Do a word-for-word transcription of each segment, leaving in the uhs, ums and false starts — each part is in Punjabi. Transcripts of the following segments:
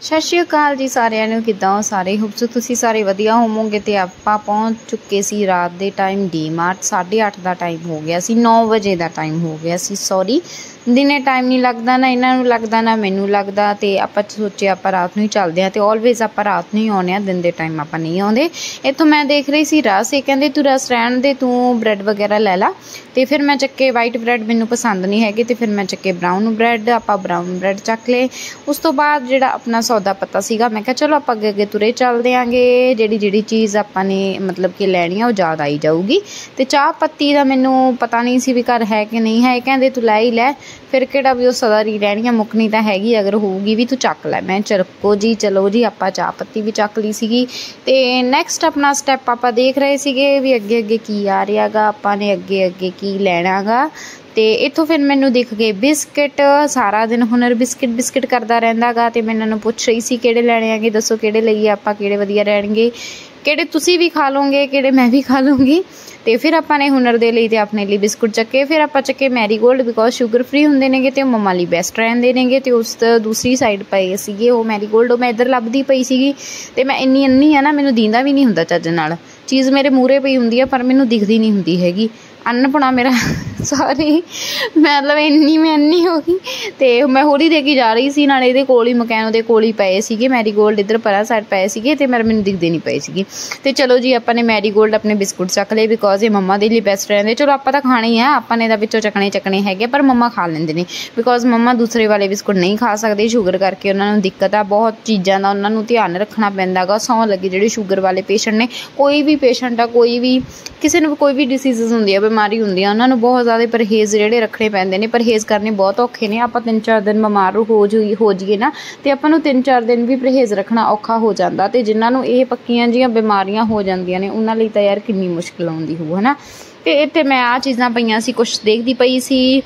सत श्री अकाल जी सारिਆਂ ਨੂੰ ਕਿੱਦਾਂ ਹੋ ਸਾਰੇ ਹੋਪ ਸੋ ਤੁਸੀਂ ਸਾਰੇ ਵਧੀਆ ਹੋਵੋਗੇ। ਤੇ ਆਪਾਂ ਪਹੁੰਚ ਚੁੱਕੇ ਸੀ ਰਾਤ ਦੇ ਟਾਈਮ ਡੀ ਮਾਰਟ। ਸਾਢੇ ਅੱਠ ਦਾ ਟਾਈਮ ਹੋ ਗਿਆ ਸੀ, नौ ਵਜੇ ਦਾ ਟਾਈਮ ਹੋ ਗਿਆ ਸੀ। ਸੌਰੀ ਦਿਨੇ ਟਾਈਮ ਨਹੀਂ ਲੱਗਦਾ, ਨਾ ਇਹਨਾਂ ਨੂੰ ਲੱਗਦਾ ਨਾ ਮੈਨੂੰ ਲੱਗਦਾ। ਤੇ ਆਪਾਂ ਸੋਚਿਆ ਆਪਾਂ ਰਾਤ ਨੂੰ ਹੀ ਚੱਲਦੇ ਹਾਂ। ਤੇ ਆਲਵੇਜ਼ ਆਪਾਂ ਰਾਤ ਨੂੰ ਹੀ ਆਉਂਦੇ ਹਾਂ, ਦਿਨ ਦੇ ਟਾਈਮ ਆਪਾਂ ਨਹੀਂ ਆਉਂਦੇ। ਇੱਥੋਂ ਮੈਂ ਦੇਖ ਰਹੀ ਸੀ ਰਸ, ਇਹ ਕਹਿੰਦੇ ਤੂੰ ਰਸ ਰਹਿਣ ਦੇ, ਤੂੰ ਬ੍ਰੈਡ ਵਗੈਰਾ ਲੈ ਲਾ। ਤੇ ਫਿਰ ਮੈਂ ਚੱਕੇ ਵਾਈਟ ਬ੍ਰੈਡ, ਮੈਨੂੰ ਪਸੰਦ ਨਹੀਂ ਹੈਗੇ। ਤੇ ਫਿਰ ਮੈਂ ਚੱਕੇ ਬਰਾਊਨ ਬ੍ਰੈਡ, ਆਪਾਂ ਬਰਾਊਨ ਬ੍ਰੈਡ ਚੱਕ ਲਏ। ਉਸ ਤੋਂ ਬਾਅਦ ਜਿਹੜਾ ਆਪਣਾ ਸੌਦਾ ਪਤਾ ਸੀਗਾ, ਮੈਂ ਕਿਹਾ ਚਲੋ ਆਪਾਂ ਅੱਗੇ ਅੱਗੇ ਤੁਰੇ ਚੱਲਦੇ ਆਂਗੇ। ਜਿਹੜੀ ਜਿਹੜੀ ਚੀਜ਼ ਆਪਾਂ ਨੇ ਮਤਲਬ ਕਿ ਲੈਣੀ ਆ ਉਹ ਯਾਦ ਆਈ ਜਾਊਗੀ। ਤੇ ਚਾਹ ਪੱਤੀ ਦਾ ਮੈਨੂੰ ਪਤਾ ਨਹੀਂ ਸੀ ਵੀ ਘਰ ਹੈ ਕਿ ਨਹੀਂ ਹੈ। ਕਹਿੰਦੇ ਤੂੰ ਲੈ ਹੀ ਲੈ, ਫਿਰ ਕਿਹੜਾ ਵੀ ਉਹ ਸਦਾ ਹੀ ਰਹਿਣੀ ਆ, ਮੁੱਕਣੀ ਤਾਂ ਹੈਗੀ, ਅਗਰ ਹੋਊਗੀ ਵੀ ਤੂੰ ਚੱਕ ਲੈ। ਮੈਂ ਚੱਕੋ ਜੀ, ਚਲੋ ਜੀ, ਆਪਾਂ ਚਾਹ ਪੱਤੀ ਵੀ ਚੱਕ ਲਈ ਸੀਗੀ। ਤੇ ਨੈਕਸਟ ਆਪਣਾ ਸਟੈਪ ਆਪਾਂ ਦੇਖ ਰਹੇ ਸੀਗੇ ਵੀ ਅੱਗੇ ਅੱਗੇ ਕੀ ਆ ਰਿਹਾ ਗਾ, ਆਪਾਂ ਨੇ ਅੱਗੇ ਅੱਗੇ ਕੀ ਲੈਣਾ ਗਾ। ਤੇ ਇੱਥੋਂ ਫਿਰ ਮੈਨੂੰ ਦਿਖ ਗਏ ਬਿਸਕਿਟ। ਸਾਰਾ ਦਿਨ ਹੁਨਰ ਬਿਸਕਿਟ ਬਿਸਕਿਟ ਕਰਦਾ ਰਹਿੰਦਾ ਗਾ। ਤੇ ਮੈਂ ਇਹਨਾਂ ਨੂੰ ਪੁੱਛ ਰਹੀ ਸੀ ਕਿਹੜੇ ਲੈਣੇ ਹੈਗੇ, ਦੱਸੋ ਕਿਹੜੇ ਲਈਏ ਆਪਾਂ, ਕਿਹੜੇ ਵਧੀਆ ਰਹਿਣਗੇ, ਕਿਹੜੇ ਤੁਸੀਂ ਵੀ ਖਾ ਲਓਗੇ, ਕਿਹੜੇ ਮੈਂ ਵੀ ਖਾ ਲੂੰਗੀ। ਤੇ ਫਿਰ ਆਪਾਂ ਨੇ ਹੁਨਰ ਦੇ ਲਈ ਤੇ ਆਪਣੇ ਲਈ ਬਿਸਕੁਟ ਚੱਕੇ। ਫਿਰ ਆਪਾਂ ਚੱਕੇ ਮੈਰੀਗੋਲਡ, ਬਿਕੋਜ਼ ਸ਼ੂਗਰ ਫ੍ਰੀ ਹੁੰਦੇ ਨੇਗੇ ਤੇ ਉਹ ਮੰਮਾ ਲਈ ਬੈਸਟ ਰਹਿੰਦੇ ਨੇਗੇ। ਤੇ ਉਸ ਦੂਸਰੀ ਸਾਈਡ ਪਏ ਸੀਗੇ ਉਹ ਮੈਰੀਗੋਲਡ, ਉਹ ਮੈਂ ਇੱਧਰ ਲੱਭਦੀ ਪਈ ਸੀਗੀ। ਤੇ ਮੈਂ ਇੰਨੀ ਅੰਨੀ ਆ ਨਾ, ਮੈਨੂੰ ਦੀਂਦਾ ਵੀ ਨਹੀਂ ਹੁੰਦਾ ਚੱਜ ਨਾਲ। ਚੀਜ਼ ਮੇਰੇ ਮੂਹਰੇ ਪਈ ਹੁੰਦੀ ਆ ਪਰ ਮੈਨੂੰ ਦਿਖਦੀ ਨਹੀਂ ਹੁੰਦੀ ਹੈਗੀ। ਅਨਪਣਾ ਮੇਰਾ ਸੌਰੀ, ਮਤਲਬ ਇੰਨੀ ਮੈਂ ਅੰਨੀ ਹੋ ਗਈ। ਤੇ ਮੈਂ ਹੌਲੀ ਦੇ ਕੇ ਜਾ ਰਹੀ ਸੀ, ਨਾਲੇ ਇਹਦੇ ਕੋਲ ਹੀ ਮਕੈਨੋ ਦੇ ਕੋਲ ਹੀ ਪਏ ਸੀਗੇ ਮੈਰੀਗੋਲਡ, ਇੱਧਰ ਪਰਾਂ ਸਾਈਡ ਪਏ ਸੀਗੇ। ਤੇ ਮੇਰੇ ਮੈਨੂੰ ਦਿਖਦੇ ਨਹੀਂ ਪਏ ਸੀਗੇ। ਤੇ ਚਲੋ ਜੀ, ਆਪਾਂ ਨੇ ਮੈਰੀਗੋਲਡ ਆਪਣੇ ਬਿਸਕੁਟ ਚੱਕ ਲਏ, ਬਿਕੋਜ਼ ਇਹ ਮੰਮਾ ਦੇ ਲਈ ਬੈਸਟ ਰਹਿੰਦੇ। ਚਲੋ ਆਪਾਂ ਤਾਂ ਖਾਣੇ ਹੀ ਆ, ਆਪਾਂ ਨੇ ਤਾਂ ਵਿੱਚੋਂ ਚੱਕਣੇ ਚੱਕਣੇ ਹੈਗੇ, ਪਰ ਮੰਮਾ ਖਾ ਲੈਂਦੇ ਨੇ। ਬਿਕੋਜ਼ ਮੰਮਾ ਦੂਸਰੇ ਵਾਲੇ ਬਿਸਕੁਟ ਨਹੀਂ ਖਾ ਸਕਦੇ, ਸ਼ੂਗਰ ਕਰਕੇ ਉਹਨਾਂ ਨੂੰ ਦਿੱਕਤ ਆ। ਬਹੁਤ ਚੀਜ਼ਾਂ ਦਾ ਉਹਨਾਂ ਨੂੰ ਧਿਆਨ ਰੱਖਣਾ ਪੈਂਦਾ ਗਾ। ਸੌਂ ਲੱਗੇ ਜਿਹੜੇ ਸ਼ੂਗਰ ਵਾਲੇ ਪੇਸ਼ੈਂਟ ਨੇ, ਕੋਈ ਵੀ ਪੇਸ਼ੈਂਟ ਆ, ਕੋਈ ਵੀ ਕਿਸੇ ਨੂੰ ਕੋਈ ਵੀ ਡਿਸੀਜ਼ਸ ਹੁੰਦੀ ਆ, ਬਿਮਾਰੀ ਹੁੰਦੀ ਆ, ਉਹਨਾਂ ਨੂੰ ਬਹੁਤ ਜ਼ਿਆਦਾ ਪਰਹੇਜ਼ ਜਿਹੜੇ ਰੱਖਣੇ ਪੈਂਦੇ ਨੇ। ਪਰਹੇਜ਼ ਕਰਨੇ ਬਹੁਤ ਔਖੇ ਨੇ। ਆਪਾਂ ਤਿੰਨ ਚਾਰ ਦਿਨ ਬਿਮਾਰ ਹੋ ਜਾਈਏ ਹੋ ਜਾਈਏ ਨਾ, ਤੇ ਆਪਾਂ ਨੂੰ ਤਿੰਨ ਚਾਰ ਦਿਨ ਵੀ ਪਰਹੇਜ਼ ਰੱਖਣਾ ਔਖਾ ਹੋ ਜਾਂਦਾ। ਤੇ ਜਿਨ੍ਹਾਂ ਨੂੰ ਇਹ ਪੱਕੀਆਂ ਜਿਹੀਆਂ ਬਿਮਾਰੀਆਂ ਹੋ ਜਾਂਦੀਆਂ ਨੇ, ਉਹਨਾਂ ਲਈ ਤਾਂ ਯਾਰ ਕਿੰਨੀ ਮੁਸ਼ਕਿਲ ਆਉਂਦੀ ਹੋਊ, ਹੈ ਨਾ। ਤੇ ਇੱਥੇ ਮੈਂ ਆਹ ਚੀਜ਼ਾਂ ਪਈਆਂ ਸੀ, ਕੁਛ ਦੇਖਦੀ ਪਈ ਸੀ,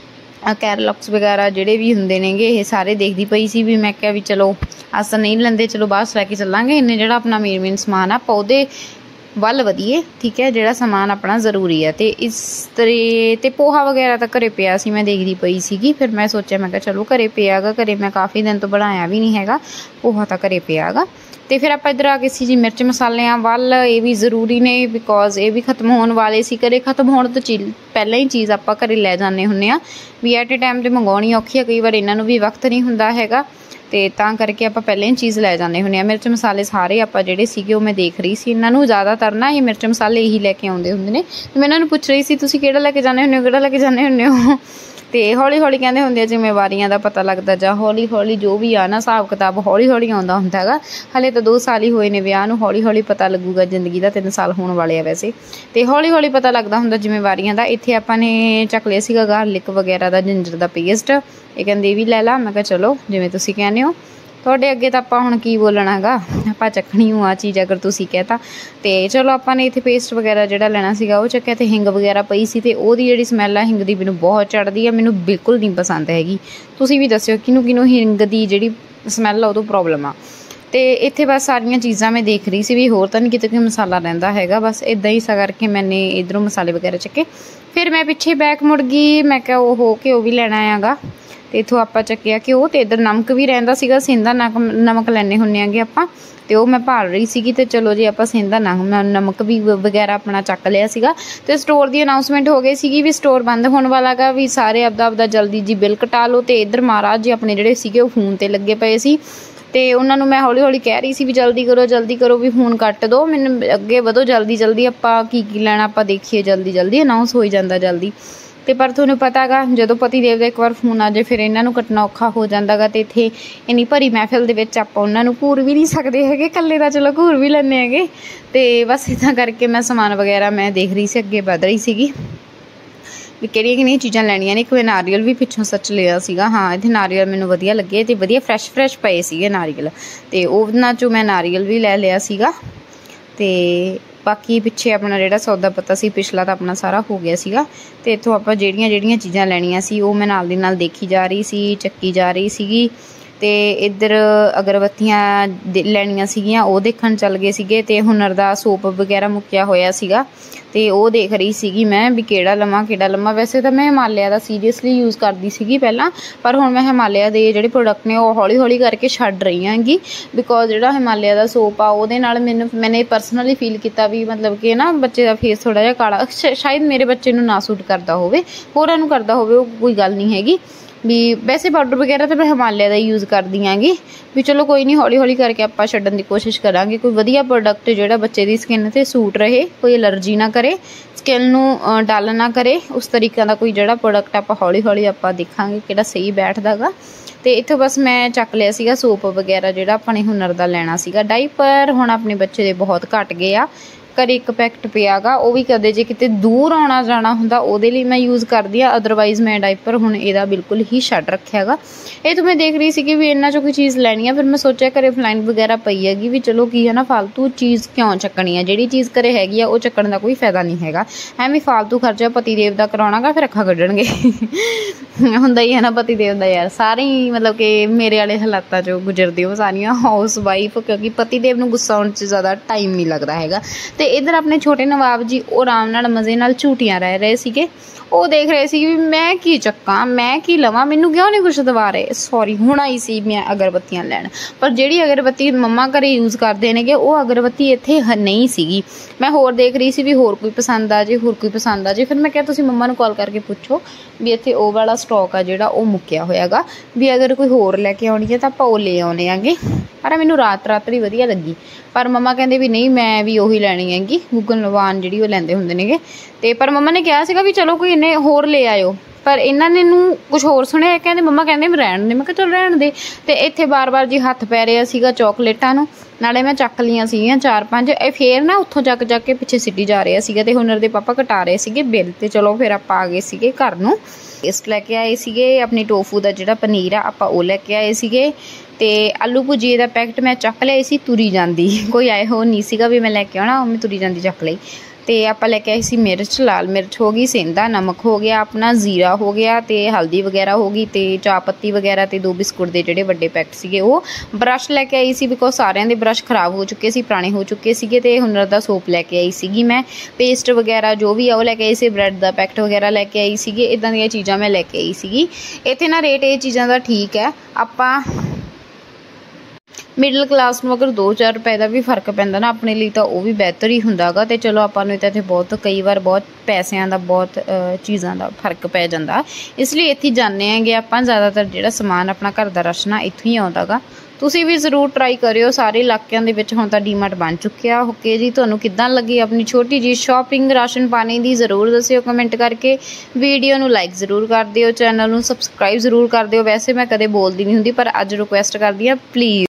ਕੈਰਲੌਕਸ ਵਗੈਰਾ ਜਿਹੜੇ ਵੀ ਹੁੰਦੇ ਨੇਗੇ, ਇਹ ਸਾਰੇ ਦੇਖਦੀ ਪਈ ਸੀ। ਵੀ ਮੈਂ ਕਿਹਾ ਵੀ ਚਲੋ ਅਸਾਂ ਨਹੀਂ ਲੈਂਦੇ, ਚਲੋ ਬਾਹਰ ਲੈ ਕੇ ਚੱਲਾਂਗੇ। ਇੰਨੇ ਜਿਹੜਾ ਆਪਣਾ ਮੇਨ ਮੇਨ ਸਮਾਨ ਆ ਆਪਾਂ ਉਹਦੇ ਵੱਲ ਵਧੀਏ, ਠੀਕ ਹੈ, ਜਿਹੜਾ ਸਮਾਨ ਆਪਣਾ ਜ਼ਰੂਰੀ ਹੈ। ਤੇ ਇਸ ਤਰ੍ਹਾਂ ਤੇ ਪੋਹਾ ਵਗੈਰਾ ਤਾਂ ਘਰੇ ਪਿਆ ਸੀ, ਮੈਂ ਦੇਖਦੀ ਪਈ ਸੀਗੀ। ਫਿਰ ਮੈਂ ਸੋਚਿਆ, ਮੈਂ ਕਿਹਾ ਚਲੋ ਘਰੇ ਪਿਆ ਗਾ, ਘਰੇ ਮੈਂ ਕਾਫੀ ਦਿਨ ਤੋਂ ਬਣਾਇਆ ਵੀ ਨਹੀਂ ਹੈਗਾ, ਪੋਹਾ ਤਾਂ ਘਰੇ ਪਿਆ ਗਾ। ਤੇ ਫਿਰ ਆਪਾਂ ਇੱਧਰ ਆ ਗਏ ਸੀ ਜੀ ਮਿਰਚ ਮਸਾਲਿਆਂ ਵੱਲ। ਇਹ ਵੀ ਜ਼ਰੂਰੀ ਨੇ, ਬਿਕੋਜ਼ ਇਹ ਵੀ ਖਤਮ ਹੋਣ ਵਾਲੇ ਸੀ। ਘਰੇ ਖਤਮ ਹੋਣ ਤੋਂ ਚੀ ਪਹਿਲਾਂ ਹੀ ਚੀਜ਼ ਆਪਾਂ ਘਰੇ ਲੈ ਜਾਂਦੇ ਹੁੰਦੇ ਹਾਂ, ਵੀ ਐਟ ਏ ਟਾਈਮ 'ਤੇ ਮੰਗਵਾਉਣੀ ਔਖੀ ਆ, ਕਈ ਵਾਰ ਇਹਨਾਂ ਨੂੰ ਵੀ ਵਕਤ ਨਹੀਂ ਹੁੰਦਾ ਹੈਗਾ। ਤੇ ਤਾਂ ਕਰਕੇ ਆਪਾਂ ਪਹਿਲਾਂ ਹੀ ਚੀਜ਼ ਲੈ ਜਾਂਦੇ ਹੁੰਦੇ ਹਾਂ। ਮਿਰਚ ਮਸਾਲੇ ਸਾਰੇ ਆਪਾਂ ਜਿਹੜੇ ਸੀਗੇ ਉਹ ਮੈਂ ਦੇਖ ਰਹੀ ਸੀ। ਇਹਨਾਂ ਨੂੰ ਜ਼ਿਆਦਾਤਰ ਨਾ ਇਹ ਮਿਰਚ ਮਸਾਲੇ ਇਹੀ ਲੈ ਕੇ ਆਉਂਦੇ ਹੁੰਦੇ ਨੇ। ਤੇ ਮੈਂ ਇਹਨਾਂ ਨੂੰ ਪੁੱਛ ਰਹੀ ਸੀ ਤੁਸੀਂ ਕਿਹੜਾ ਲੈ ਕੇ ਜਾਂਦੇ ਹੁੰਦੇ ਹੋ, ਕਿਹੜਾ ਲੈ ਕੇ ਜਾਂਦੇ ਹੁੰਦੇ ਹੋ। ਤੇ ਹੌਲੀ ਹੌਲੀ ਕਹਿੰਦੇ ਹੁੰਦੇ ਆ ਜ਼ਿੰਮੇਵਾਰੀਆਂ ਦਾ ਪਤਾ ਲੱਗਦਾ, ਜਾਂ ਹੌਲੀ ਹੌਲੀ ਜੋ ਵੀ ਆ ਨਾ ਹਿਸਾਬ ਕਿਤਾਬ ਹੌਲੀ ਹੌਲੀ ਆਉਂਦਾ ਹੁੰਦਾ ਹੈਗਾ। ਹਾਲੇ ਤਾਂ ਦੋ ਸਾਲ ਹੀ ਹੋਏ ਨੇ ਵਿਆਹ ਨੂੰ, ਹੌਲੀ ਹੌਲੀ ਪਤਾ ਲੱਗੂਗਾ ਜ਼ਿੰਦਗੀ ਦਾ। ਤਿੰਨ ਸਾਲ ਹੋਣ ਵਾਲੇ ਆ ਵੈਸੇ। ਤੇ ਹੌਲੀ ਹੌਲੀ ਪਤਾ ਲੱਗਦਾ ਹੁੰਦਾ ਜ਼ਿੰਮੇਵਾਰੀਆਂ ਦਾ। ਇੱਥੇ ਆਪਾਂ ਨੇ ਚੱਕ ਲਿਆ ਸੀਗਾ ਗਾਰਲਿਕ ਵਗੈਰਾ ਦਾ, ਜਿੰਜਰ ਦਾ ਪੇਸਟ। ਇਹ ਕਹਿੰਦੇ ਇਹ ਵੀ ਲੈ ਲਾ। ਮੈਂ ਕਿਹਾ ਚਲੋ ਜਿਵੇਂ ਤੁਸੀਂ ਕਹਿੰਦੇ ਹੋ। ਤੁਹਾਡੇ ਅੱਗੇ ਤਾਂ ਆਪਾਂ ਹੁਣ ਕੀ ਬੋਲਣਾ ਹੈਗਾ, ਆਪਾਂ ਚੱਕਣੀ ਹੋ ਆ ਚੀਜ਼ ਅਗਰ ਤੁਸੀਂ ਕਹਿਤਾ। ਤੇ ਚਲੋ ਆਪਾਂ ਨੇ ਇੱਥੇ ਪੇਸਟ ਵਗੈਰਾ ਜਿਹੜਾ ਲੈਣਾ ਸੀਗਾ ਉਹ ਚੱਕਿਆ। ਤੇ ਹਿੰਗ ਵਗੈਰਾ ਪਈ ਸੀ, ਤੇ ਉਹਦੀ ਜਿਹੜੀ ਸਮੈਲ ਆ ਹਿੰਗ ਦੀ ਮੈਨੂੰ ਬਹੁਤ ਚੜ੍ਹਦੀ ਆ, ਮੈਨੂੰ ਬਿਲਕੁਲ ਨਹੀਂ ਪਸੰਦ ਹੈਗੀ। ਤੁਸੀਂ ਵੀ ਦੱਸਿਓ ਕਿਹਨੂੰ ਕਿਹਨੂੰ ਹਿੰਗ ਦੀ ਜਿਹੜੀ ਸਮੈਲ ਆ ਉਹ ਤੋਂ ਪ੍ਰੋਬਲਮ ਆ। ਤੇ ਇੱਥੇ ਬਸ ਸਾਰੀਆਂ ਚੀਜ਼ਾਂ ਮੈਂ ਦੇਖ ਰਹੀ ਸੀ ਵੀ ਹੋਰ ਤਾਂ ਨਹੀਂ ਕਿਤੇ ਕੋਈ ਮਸਾਲਾ ਰਹਿੰਦਾ ਹੈਗਾ। ਬਸ ਇੱਦਾਂ ਹੀ ਇਸ ਕਰਕੇ ਮੈਨੇ ਇੱਧਰੋਂ ਮਸਾਲੇ ਵਗੈਰਾ ਚੱਕੇ। ਫਿਰ ਮੈਂ ਪਿੱਛੇ ਬੈਕ ਮੁੜ ਗਈ, ਮੈਂ ਕਿਹਾ ਉਹ ਹੋ ਕੇ ਉਹ ਵੀ ਲੈਣਾ ਹੈਗਾ। ਤੇ ਇੱਥੋਂ ਆਪਾਂ ਚੱਕਿਆ ਘਿਓ। ਤੇ ਇੱਧਰ ਨਮਕ ਵੀ ਰਹਿੰਦਾ ਸੀਗਾ, ਸਿੰਦਾ ਨਕ ਨਮਕ ਲੈਣੇ ਹੁੰਦੇ ਹੈਗੇ ਆਪਾਂ, ਤੇ ਉਹ ਮੈਂ ਭਾਲ ਰਹੀ ਸੀਗੀ। ਤੇ ਚਲੋ ਜੀ ਆਪਾਂ ਸਿੰਦਾ ਨਮਕ ਵੀ ਵਗੈਰਾ ਆਪਣਾ ਚੱਕ ਲਿਆ ਸੀਗਾ। ਤੇ ਸਟੋਰ ਦੀ ਅਨਾਊਂਸਮੈਂਟ ਹੋ ਗਈ ਸੀਗੀ ਵੀ ਸਟੋਰ ਬੰਦ ਹੋਣ ਵਾਲਾ ਗਾ, ਵੀ ਸਾਰੇ ਆਪਦਾ ਆਪਦਾ ਜਲਦੀ ਜੀ ਬਿੱਲ ਕਟਾ ਲਓ। ਤੇ ਇੱਧਰ ਮਹਾਰਾਜ ਜੀ ਆਪਣੇ ਜਿਹੜੇ ਸੀਗੇ ਉਹ ਫੋਨ ਤੇ ਲੱਗੇ ਪਏ ਸੀ। ਤੇ ਉਹਨਾਂ ਨੂੰ ਮੈਂ ਹੌਲੀ ਹੌਲੀ ਕਹਿ ਰਹੀ ਸੀ ਵੀ ਜਲਦੀ ਕਰੋ ਜਲਦੀ ਕਰੋ, ਵੀ ਫੋਨ ਕੱਟ ਦਿਓ, ਮੈਨੂੰ ਅੱਗੇ ਵਧੋ ਜਲਦੀ ਜਲਦੀ, ਆਪਾਂ ਕੀ ਕੀ ਲੈਣਾ ਆਪਾਂ ਦੇਖੀਏ, ਜਲਦੀ ਜਲਦੀ ਅਨਾਊਂਸ ਹੋਈ ਜਾਂਦਾ ਜਲਦੀ। ਤੇ ਪਰ ਤੁਹਾਨੂੰ ਪਤਾ ਗਾ ਜਦੋਂ ਪਤੀ ਦੇਵ ਦਾ ਇੱਕ ਵਾਰ ਫੋਨ ਆ ਜਾਏ ਫਿਰ ਇਹਨਾਂ ਨੂੰ ਕੱਟਣਾ ਔਖਾ ਹੋ ਜਾਂਦਾ ਗਾ। ਤੇ ਇੱਥੇ ਇੰਨੀ ਭਰੀ ਮਹਿਫਿਲ ਦੇ ਵਿੱਚ ਆਪਾਂ ਉਹਨਾਂ ਨੂੰ ਘੂਰ ਵੀ ਨਹੀਂ ਸਕਦੇ ਹੈਗੇ, ਇਕੱਲੇ ਦਾ ਚਲੋ ਘੂਰ ਵੀ ਲੈਂਦੇ ਹੈਗੇ। ਤੇ ਬਸ ਇੱਦਾਂ ਕਰਕੇ ਮੈਂ ਸਮਾਨ ਵਗੈਰਾ ਮੈਂ ਦੇਖ ਰਹੀ ਸੀ, ਅੱਗੇ ਵੱਧ ਰਹੀ ਸੀਗੀ ਵੀ ਕਿਹੜੀਆਂ ਕਿਹੜੀਆਂ ਚੀਜ਼ਾਂ ਲੈਣੀਆਂ ਨੇ। ਇੱਕ ਵਾਰ ਨਾਰੀਅਲ ਵੀ ਪਿੱਛੋਂ ਸੱਚ ਲਿਆ ਸੀਗਾ। ਹਾਂ, ਇੱਥੇ ਨਾਰੀਅਲ ਮੈਨੂੰ ਵਧੀਆ ਲੱਗੇ ਤੇ ਵਧੀਆ ਫਰੈਸ਼ ਫਰੈਸ਼ ਪਏ ਸੀਗੇ ਨਾਰੀਅਲ। ਤੇ ਉਹਨਾਂ 'ਚੋਂ ਮੈਂ ਨਾਰੀਅਲ ਵੀ ਲੈ ਲਿਆ ਸੀਗਾ। ਤੇ ਬਾਕੀ ਪਿੱਛੇ ਆਪਣਾ ਜਿਹੜਾ ਸੌਦਾ ਪੱਤਾ ਸੀ ਪਿਛਲਾ ਤਾਂ ਆਪਣਾ ਸਾਰਾ ਹੋ ਗਿਆ ਸੀਗਾ। ਤੇ ਇੱਥੋਂ ਆਪਾਂ ਜਿਹੜੀਆਂ ਜਿਹੜੀਆਂ ਚੀਜ਼ਾਂ ਲੈਣੀਆਂ ਸੀ ਉਹ ਮੈਂ ਨਾਲ ਦੀ ਨਾਲ ਦੇਖੀ ਜਾ ਰਹੀ ਸੀ, ਚੱਕੀ ਜਾ ਰਹੀ ਸੀਗੀ। ਤੇ ਇੱਧਰ ਅਗਰਬੱਤੀਆਂ ਲੈਣੀਆਂ ਸੀਗੀਆਂ, ਉਹ ਦੇਖਣ ਚੱਲ ਗਏ ਸੀਗੇ। ਤੇ ਹੁਨਰ ਦਾ ਸੋਪ ਵਗੈਰਾ ਮੁੱਕਿਆ ਹੋਇਆ ਸੀਗਾ ਤੇ ਉਹ ਦੇਖ ਰਹੀ ਸੀਗੀ ਮੈਂ ਵੀ ਕਿਹੜਾ ਲਵਾਂ ਕਿਹੜਾ ਲਵਾਂ। ਵੈਸੇ ਤਾਂ ਮੈਂ ਹਿਮਾਲਿਆ ਦਾ ਸੀਰੀਅਸਲੀ ਯੂਜ਼ ਕਰਦੀ ਸੀਗੀ ਪਹਿਲਾਂ, ਪਰ ਹੁਣ ਮੈਂ ਹਿਮਾਲਿਆ ਦੇ ਜਿਹੜੇ ਪ੍ਰੋਡਕਟ ਨੇ ਉਹ ਹੌਲੀ ਹੌਲੀ ਕਰਕੇ ਛੱਡ ਰਹੀ ਹਾਂਗੀ। ਬਿਕੋਜ਼ ਜਿਹੜਾ ਹਿਮਾਲਿਆ ਦਾ ਸੋਪ ਆ ਉਹਦੇ ਨਾਲ ਮੈਨੂੰ ਮੈਨੇ ਪਰਸਨਲੀ ਫੀਲ ਕੀਤਾ ਵੀ ਮਤਲਬ ਕਿ ਨਾ ਬੱਚੇ ਦਾ ਫੇਸ ਥੋੜ੍ਹਾ ਜਿਹਾ ਕਾਲਾ, ਸ਼ਾਇਦ ਮੇਰੇ ਬੱਚੇ ਨੂੰ ਨਾ ਸੂਟ ਕਰਦਾ ਹੋਵੇ, ਹੋਰਾਂ ਨੂੰ ਕਰਦਾ ਹੋਵੇ, ਉਹ ਕੋਈ ਗੱਲ ਨਹੀਂ ਹੈਗੀ ਵੀ। ਵੈਸੇ ਪਾਊਡਰ ਵਗੈਰਾ ਤਾਂ ਮੈਂ ਹਿਮਾਲਿਆ ਦਾ ਯੂਜ਼ ਕਰਦੀ ਆਂਗੀ ਵੀ। ਚਲੋ ਕੋਈ ਨਹੀਂ, ਹੌਲੀ ਹੌਲੀ ਕਰਕੇ ਆਪਾਂ ਛੱਡਣ ਦੀ ਕੋਸ਼ਿਸ਼ ਕਰਾਂਗੇ। ਕੋਈ ਵਧੀਆ ਪ੍ਰੋਡਕਟ ਜਿਹੜਾ ਬੱਚੇ ਦੀ ਸਕਿਨ 'ਤੇ ਸੂਟ ਰਹੇ, ਕੋਈ ਐਲਰਜੀ ਨਾ ਕਰੇ, ਸਕਿਨ ਨੂੰ ਡਲ ਨਾ ਕਰੇ, ਉਸ ਤਰੀਕੇ ਦਾ ਕੋਈ ਜਿਹੜਾ ਪ੍ਰੋਡਕਟ ਆਪਾਂ ਹੌਲੀ ਹੌਲੀ ਆਪਾਂ ਦੇਖਾਂਗੇ ਕਿਹੜਾ ਸਹੀ ਬੈਠਦਾ ਗਾ। ਤੇ ਇੱਥੋਂ ਬਸ ਮੈਂ ਚੱਕ ਲਿਆ ਸੀਗਾ ਸੋਪ ਵਗੈਰਾ ਜਿਹੜਾ ਆਪਣੇ ਹੁਨਰ ਦਾ ਲੈਣਾ ਸੀਗਾ। ਡਾਈਪਰ ਹੁਣ ਆਪਣੇ ਬੱਚੇ ਦੇ ਬਹੁਤ ਘੱਟ ਗਏ ਆ, ਘਰੇ ਇੱਕ ਪੈਕਟ ਪਿਆ ਗਾ, ਉਹ ਵੀ ਕਦੇ ਜੇ ਕਿਤੇ ਦੂਰ ਆਉਣਾ ਜਾਣਾ ਹੁੰਦਾ ਉਹਦੇ ਲਈ ਮੈਂ ਯੂਜ਼ ਕਰਦੀ ਹਾਂ। ਅਦਰਵਾਈਜ਼ ਮੈਂ ਡਾਈਪਰ ਹੁਣ ਇਹਦਾ ਬਿਲਕੁਲ ਹੀ ਛੱਡ ਰੱਖਿਆ ਗਾ। ਇਹ ਤਾਂ ਮੈਂ ਦੇਖ ਰਹੀ ਸੀ ਕਿ ਵੀ ਇਹਨਾਂ 'ਚੋਂ ਕੋਈ ਚੀਜ਼ ਲੈਣੀ ਆ, ਫਿਰ ਮੈਂ ਸੋਚਿਆ ਘਰੇ ਫਲਾਈਨ ਵਗੈਰਾ ਪਈ ਹੈਗੀ ਵੀ ਚਲੋ ਕੀ ਹੈ ਨਾ, ਫਾਲਤੂ ਚੀਜ਼ ਕਿਉਂ ਚੱਕਣੀ ਆ, ਜਿਹੜੀ ਚੀਜ਼ ਘਰੇ ਹੈਗੀ ਆ ਉਹ ਚੱਕਣ ਦਾ ਕੋਈ ਫਾਇਦਾ ਨਹੀਂ ਹੈਗਾ। ਐਵੇਂ ਫਾਲਤੂ ਖਰਚਾ ਪਤੀ ਦੇਵ ਦਾ ਕਰਾਉਣਾ ਗਾ, ਫਿਰ ਅੱਖਾਂ ਕੱਢਣਗੇ। ਹੁੰਦਾ ਹੀ ਹੈ ਨਾ ਪਤੀ ਦੇਵ ਦਾ ਯਾਰ, ਸਾਰੇ ਹੀ ਮਤਲਬ ਕਿ ਮੇਰੇ ਵਾਲੇ ਹਾਲਾਤਾਂ 'ਚੋਂ ਗੁਜ਼ਰਦੇ ਹੋ ਸਾਰੀਆਂ ਹਾਊਸ ਵਾਈਫ, ਕਿਉਂਕਿ ਪਤੀ ਦੇਵ ਨੂੰ ਗੁੱਸਾ ਆਉਣ 'ਚ ਜ਼ਿਆਦਾ ਟਾਈਮ ਨਹੀਂ ਲੱਗਦਾ ਹੈਗਾ। ਤੇ ਇੱਧਰ ਆਪਣੇ ਛੋਟੇ ਨਵਾਬ ਜੀ ਉਹ ਆਰਾਮ ਨਾਲ ਮਜ਼ੇ ਨਾਲ ਝੂਟੀਆਂ ਰਹਿ ਰਹੇ ਸੀਗੇ। ਉਹ ਦੇਖ ਰਹੇ ਸੀ ਵੀ ਮੈਂ ਕੀ ਚੱਕਾਂ, ਮੈਂ ਕੀ ਲਵਾਂ, ਮੈਨੂੰ ਕਿਉਂ ਨਹੀਂ ਕੁਛ ਦਵਾ ਰਹੇ। ਸੌਰੀ, ਹੁਣ ਆਈ ਸੀ ਮੈਂ ਅਗਰਬੱਤੀਆਂ ਲੈਣ, ਪਰ ਜਿਹੜੀ ਅਗਰਬੱਤੀ ਮੰਮਾ ਘਰੇ ਯੂਜ਼ ਕਰਦੇ ਨੇਗੇ ਉਹ ਅਗਰਬੱਤੀ ਇੱਥੇ ਨਹੀਂ ਸੀਗੀ। ਮੈਂ ਹੋਰ ਦੇਖ ਰਹੀ ਸੀ ਵੀ ਹੋਰ ਕੋਈ ਪਸੰਦ ਆ ਜੇ, ਹੋਰ ਕੋਈ ਪਸੰਦ ਆ ਜੇ। ਫਿਰ ਮੈਂ ਕਿਹਾ ਤੁਸੀਂ ਮੰਮਾ ਨੂੰ ਕਾਲ ਕਰਕੇ ਪੁੱਛੋ ਵੀ ਇੱਥੇ ਉਹ ਵਾਲਾ ਸਟਾਕ ਆ ਜਿਹੜਾ ਉਹ ਮੁੱਕਿਆ ਹੋਇਆ ਗਾ, ਵੀ ਅਗਰ ਕੋਈ ਹੋਰ ਲੈ ਕੇ ਆਉਣੀ ਹੈ ਤਾਂ ਆਪਾਂ ਉਹ ਲੈ ਆਉਣੇ ਆਂਗੇ। ਪਰ ਮੈਨੂੰ ਰਾਤ ਰਾਤ ਦੀ ਵਧੀਆ ਲੱਗੀ, ਪਰ ਮੰਮਾ ਕਹਿੰਦੇ ਵੀ ਨਹੀਂ ਮੈਂ ਵੀ ਉਹੀ ਲੈਣੀ ਹੈਗੀ, ਗੂਗਲ ਲਵਾਨ ਜਿਹੜੀ ਉਹ ਲੈਂਦੇ ਹੁੰਦੇ ਨੇਗੇ। ਤੇ ਪਰ ਮੰਮਾ ਨੇ ਕਿਹਾ ਸੀਗਾ ਵੀ ਚਲੋ ਕੋਈ ਇਹਨੇ ਹੋਰ ਲੈ ਆਇਓ, ਪਰ ਇਹਨਾਂ ਨੇ ਨੂੰ ਕੁਛ ਹੋਰ ਸੁਣਿਆ। ਕਹਿੰਦੇ ਮੰਮਾ ਕਹਿੰਦੇ ਵੀ ਰਹਿਣ ਦੇ, ਮੈਂ ਕਿਹਾ ਚਲ ਰਹਿਣ ਦੇ। ਤੇ ਇੱਥੇ ਬਾਰ ਬਾਰ ਜੀ ਹੱਥ ਪੈ ਰਿਹਾ ਸੀਗਾ ਚੋਕਲੇਟਾਂ ਨੂੰ, ਨਾਲੇ ਮੈਂ ਚੱਕ ਲਈਆਂ ਸੀਗੀਆਂ ਚਾਰ ਪੰਜ, ਇਹ ਫੇਰ ਨਾ ਉੱਥੋਂ ਚੱਕ ਚੱਕ ਕੇ ਪਿੱਛੇ ਸਿੱਟੀ ਜਾ ਰਿਹਾ ਸੀਗਾ। ਤੇ ਹੁਨਰ ਦੇ ਪਾਪਾ ਕਟਾ ਰਹੇ ਸੀਗੇ ਬਿੱਲ, ਤੇ ਚਲੋ ਫਿਰ ਆਪਾਂ ਆ ਗਏ ਸੀਗੇ ਘਰ ਨੂੰ। ਪੇਸਟ ਲੈ ਕੇ ਆਏ ਸੀਗੇ, ਆਪਣੀ ਟੋਫੂ ਦਾ ਜਿਹੜਾ ਪਨੀਰ ਆ ਆਪਾਂ ਉਹ ਲੈ ਕੇ ਆਏ ਸੀਗੇ। ਤੇ ਆਲੂ ਭੁਜੀਏ ਦਾ ਪੈਕਟ ਮੈਂ ਚੱਕ ਲਿਆ ਸੀ ਤੁਰੀ ਜਾਂਦੀ, ਕੋਈ ਆਏ ਹੋ ਨਹੀਂ ਸੀਗਾ ਵੀ ਮੈਂ ਲੈ ਕੇ ਆਉਣਾ, ਮੈਂ ਤੁਰੀ ਜਾਂਦੀ ਚੱਕ ਲਈ। ਤੇ ਆਪਾਂ ਲੈ ਕੇ ਆਏ ਸੀ ਮਿਰਚ, ਲਾਲ ਮਿਰਚ ਹੋ ਗਈ, ਸੇਂਦਾ ਨਮਕ ਹੋ ਗਿਆ, ਆਪਣਾ ਜ਼ੀਰਾ ਹੋ ਗਿਆ, ਤੇ ਹਲਦੀ ਵਗੈਰਾ ਹੋ ਗਈ, ਤੇ ਚਾਹ ਪੱਤੀ ਵਗੈਰਾ, ਤੇ ਦੋ ਬਿਸਕੁਟ ਦੇ ਜਿਹੜੇ ਵੱਡੇ ਪੈਕਟ ਸੀਗੇ ਉਹ। ਬਰੱਸ਼ ਲੈ ਕੇ ਆਈ ਸੀ ਬਿਕੋਜ਼ ਸਾਰਿਆਂ ਦੇ ਬਰੱਸ਼ ਖਰਾਬ ਹੋ ਚੁੱਕੇ ਸੀ, ਪੁਰਾਣੇ ਹੋ ਚੁੱਕੇ ਸੀਗੇ। ਤੇ ਹੁਨਰ ਦਾ ਸੋਪ ਲੈ ਕੇ ਆਈ ਸੀਗੀ ਮੈਂ, ਪੇਸਟ ਵਗੈਰਾ ਜੋ ਵੀ ਆ ਉਹ ਲੈ ਕੇ ਆਈ ਸੀ, ਬ੍ਰੈਡ ਦਾ ਪੈਕਟ ਵਗੈਰਾ ਲੈ ਕੇ ਆਈ ਸੀਗੀ। ਇੱਦਾਂ ਦੀਆਂ ਚੀਜ਼ਾਂ ਮੈਂ ਲੈ ਕੇ ਆਈ ਸੀਗੀ। ਇੱਥੇ ਨਾ ਰੇਟ ਇਹ ਚੀਜ਼ਾਂ ਦਾ ਠੀਕ ਹੈ, ਆਪਾਂ ਮਿਡਲ ਕਲਾਸ ਨੂੰ ਅਗਰ ਦੋ ਚਾਰ ਰੁਪਏ ਦਾ ਵੀ ਫਰਕ ਪੈਂਦਾ ਨਾ ਆਪਣੇ ਲਈ ਤਾਂ ਉਹ ਵੀ ਬਿਹਤਰ ਹੀ ਹੁੰਦਾ ਗਾ। ਤੇ ਚਲੋ ਆਪਾਂ ਨੂੰ ਤਾਂ ਇੱਥੇ ਬਹੁਤ ਕਈ ਵਾਰ ਬਹੁਤ ਪੈਸਿਆਂ ਦਾ ਬਹੁਤ ਚੀਜ਼ਾਂ ਦਾ ਫਰਕ ਪੈ ਜਾਂਦਾ, ਇਸ ਲਈ ਇੱਥੇ ਜਾਂਦੇ ਹੈਗੇ ਆਪਾਂ। ਜ਼ਿਆਦਾਤਰ ਜਿਹੜਾ ਸਮਾਨ ਆਪਣਾ ਘਰ ਦਾ ਰਾਸ਼ਨ ਆ ਇੱਥੋਂ ਹੀ ਆਉਂਦਾ ਗਾ। ਤੁਸੀਂ ਵੀ ਜ਼ਰੂਰ ਟਰਾਈ ਕਰਿਓ, ਸਾਰੇ ਇਲਾਕਿਆਂ ਦੇ ਵਿੱਚ ਹੁਣ ਤਾਂ ਡੀਮਾਰਟ ਬਣ ਚੁੱਕਿਆ। ਓਕੇ ਜੀ, ਤੁਹਾਨੂੰ ਕਿੱਦਾਂ ਲੱਗੀ ਆਪਣੀ ਛੋਟੀ ਜਿਹੀ ਸ਼ਾਪਿੰਗ ਰਾਸ਼ਨ ਪਾਣੀ ਦੀ ਜ਼ਰੂਰ ਦੱਸਿਓ ਕਮੈਂਟ ਕਰਕੇ। ਵੀਡੀਓ ਨੂੰ ਲਾਈਕ ਜ਼ਰੂਰ ਕਰ ਦਿਓ, ਚੈਨਲ ਨੂੰ ਸਬਸਕ੍ਰਾਈਬ ਜ਼ਰੂਰ ਕਰ ਦਿਓ। ਵੈਸੇ ਮੈਂ ਕਦੇ ਬੋਲਦੀ ਨਹੀਂ ਹੁੰਦੀ, ਪਰ ਅੱਜ ਰਿਕੁਐਸਟ ਕਰਦੀ ਹਾਂ ਪਲੀਜ਼।